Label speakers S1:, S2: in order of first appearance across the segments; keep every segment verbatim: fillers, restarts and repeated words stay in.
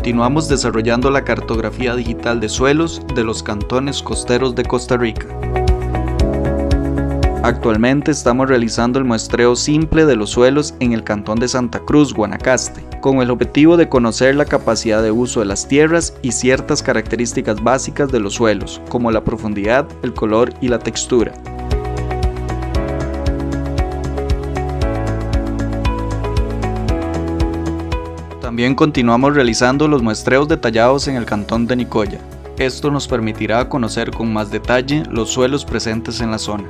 S1: continuamos desarrollando la cartografía digital de suelos de los cantones costeros de Costa Rica. Actualmente estamos realizando el muestreo simple de los suelos en el cantón de Santa Cruz, Guanacaste, con el objetivo de conocer la capacidad de uso de las tierras y ciertas características básicas de los suelos, como la profundidad, el color y la textura. También continuamos realizando los muestreos detallados en el cantón de Nicoya. Esto nos permitirá conocer con más detalle los suelos presentes en la zona.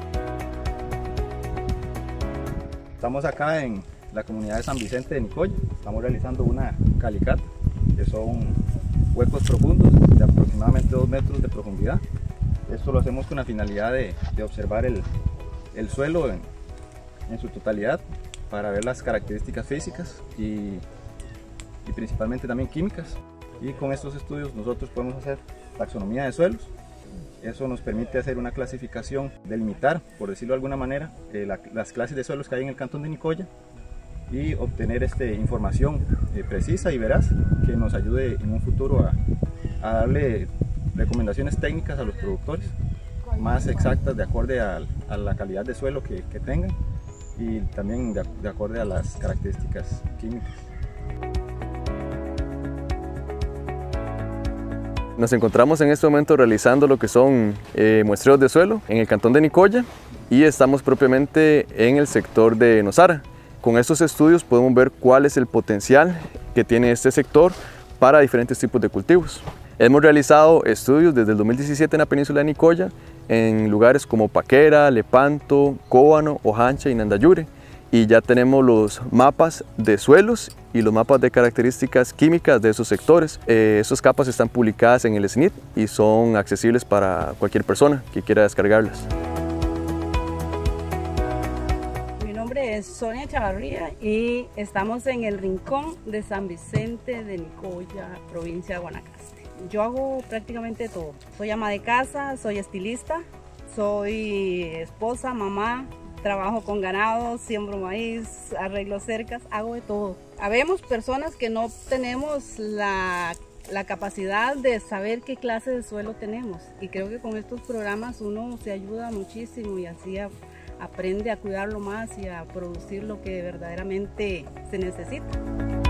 S2: Estamos acá en la comunidad de San Vicente de Nicoya. Estamos realizando una calicata, que son huecos profundos de aproximadamente dos metros de profundidad. Esto lo hacemos con la finalidad de, de observar el, el suelo en, en su totalidad para ver las características físicas y y principalmente también químicas, y con estos estudios nosotros podemos hacer taxonomía de suelos. Eso nos permite hacer una clasificación, delimitar, por decirlo de alguna manera, eh, la, las clases de suelos que hay en el cantón de Nicoya y obtener este, información eh, precisa y veraz que nos ayude en un futuro a, a darle recomendaciones técnicas a los productores más exactas de acuerdo a, a la calidad de suelo que, que tengan y también de, de acuerdo a las características químicas.
S3: Nos encontramos en este momento realizando lo que son eh, muestreos de suelo en el cantón de Nicoya y estamos propiamente en el sector de Nosara. Con estos estudios podemos ver cuál es el potencial que tiene este sector para diferentes tipos de cultivos. Hemos realizado estudios desde el dos mil diecisiete en la península de Nicoya en lugares como Paquera, Lepanto, Cóbano, Ojancha y Nandayure, y ya tenemos los mapas de suelos y los mapas de características químicas de esos sectores. Eh, esas capas están publicadas en el S N I T y son accesibles para cualquier persona que quiera descargarlas.
S4: Mi nombre es Sonia Chavarría y estamos en el rincón de San Vicente de Nicoya, provincia de Guanacaste. Yo hago prácticamente todo. Soy ama de casa, soy estilista, soy esposa, mamá, trabajo con ganado, siembro maíz, arreglo cercas, hago de todo. Habemos personas que no tenemos la, la capacidad de saber qué clase de suelo tenemos, y creo que con estos programas uno se ayuda muchísimo y así a, aprende a cuidarlo más y a producir lo que verdaderamente se necesita.